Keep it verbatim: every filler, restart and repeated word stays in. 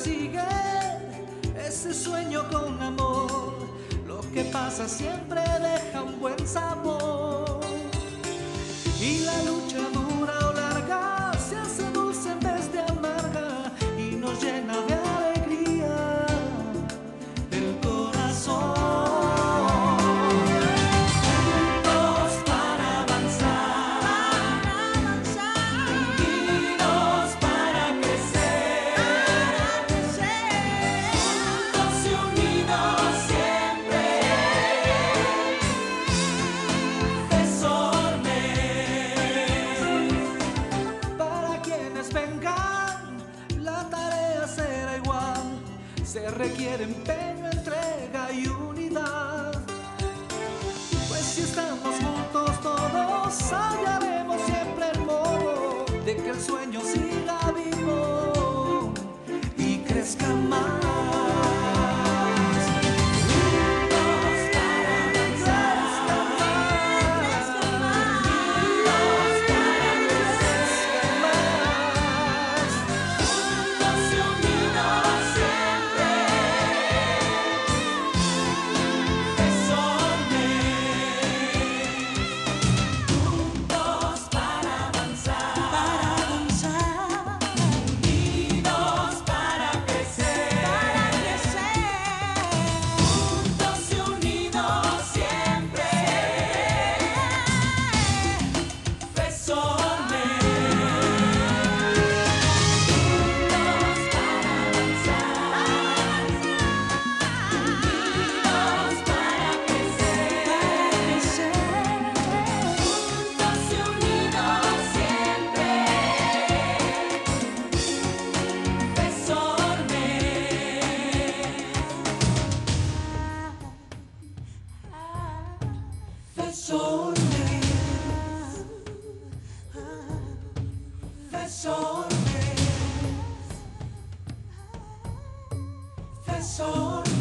persigue ese sueño con amor. Lo que pasa siempre deja un buen sabor. Y la lucha dura o larga se hace dulce en vez de amarga y nos llena de alegría el corazón. Juntos para avanzar, para avanzar, unidos para crecer, para crecer, juntos y unidos siempre. Para quienes vengan, la tarea será igual. Se requiere empeño, entrega y unidad. Pues si estamos juntos todos, hallaremos siempre el modo de que el sueño siga vivo y crezca más. Sol.